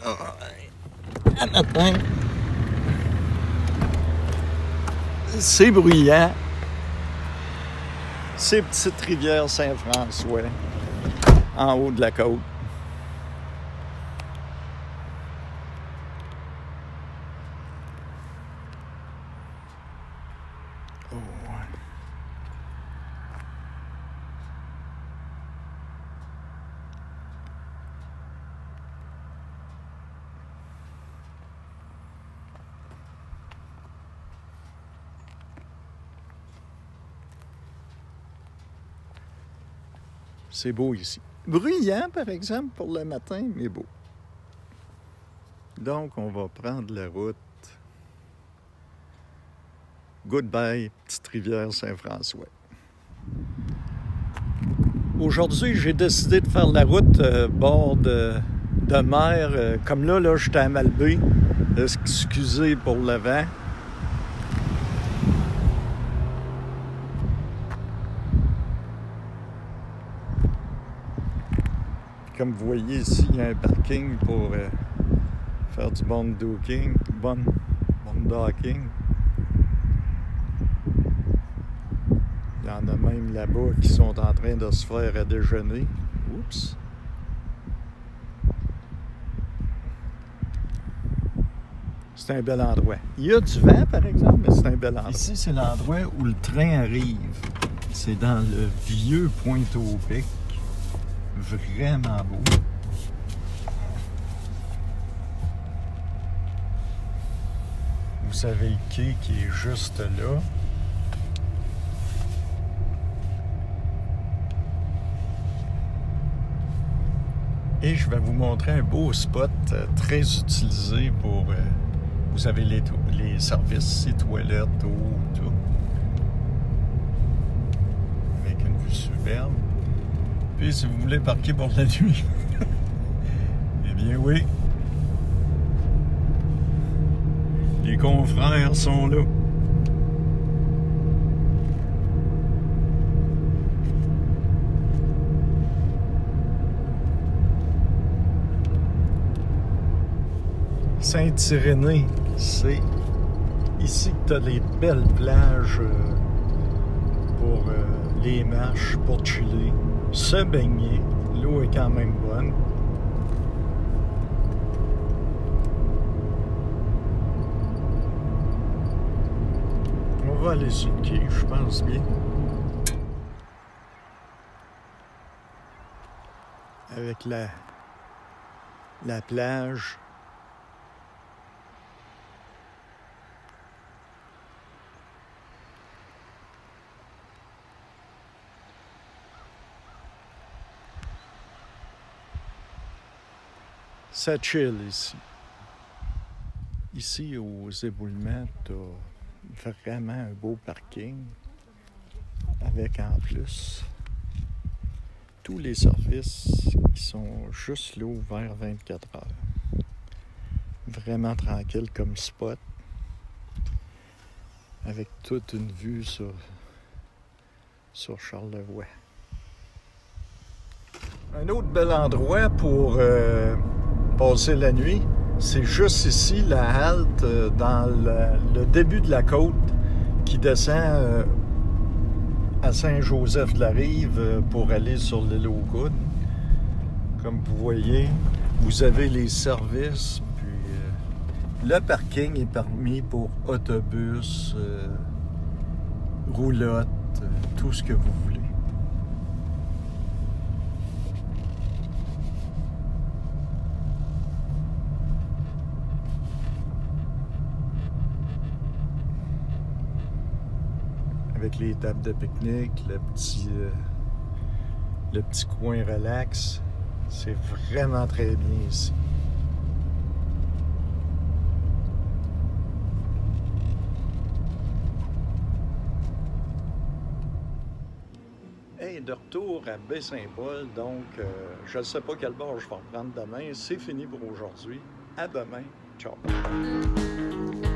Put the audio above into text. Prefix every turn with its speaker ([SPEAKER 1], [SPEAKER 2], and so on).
[SPEAKER 1] À matin, c'est bruyant. C'est petite rivière Saint-François, en haut de la côte. Oh, ouais. C'est beau ici. Bruyant, par exemple, pour le matin, mais beau. Donc, on va prendre la route. Goodbye, petite rivière Saint-François. Aujourd'hui, j'ai décidé de faire la route bord de mer. Comme là, j'étais à Malbaie. Excusez pour le vent. Comme vous voyez ici, il y a un parking pour faire du bonedocking. Il y en a même là-bas qui sont en train de se faire à déjeuner. Oups! C'est un bel endroit. Il y a du vent, par exemple, mais c'est un bel endroit. Ici, c'est l'endroit où le train arrive. C'est dans le vieux Pointe-au-Pic. Vraiment beau. Vous avez le quai qui est juste là. Et je vais vous montrer un beau spot très utilisé pour... vous avez les services ici, toilettes, eau, tout. Avec une vue superbe. Puis si vous voulez parquer pour la nuit, eh bien oui. Les confrères sont là. Saint-Irénée, c'est ici que tu as les belles plages pour les marches, pour chiller, se baigner. L'eau est quand même bonne. On va aller sur le quai, je pense bien. Avec la plage. Ça chill ici. Ici, aux éboulements, tu as vraiment un beau parking. Avec en plus tous les services qui sont juste là ouverts 24 heures. Vraiment tranquille comme spot. Avec toute une vue sur Charlevoix. Un autre bel endroit pour passer la nuit, c'est juste ici, la halte dans le début de la côte qui descend à Saint-Joseph-de-la-Rive pour aller sur l'île aux Coudes. Comme vous voyez, vous avez les services, puis le parking est permis pour autobus, roulotte, tout ce que vous voulez. Avec les tables de pique-nique, le petit coin relax. C'est vraiment très bien ici. Hey, de retour à Baie-Saint-Paul, donc je ne sais pas quel bord je vais reprendre demain. C'est fini pour aujourd'hui. À demain. Ciao.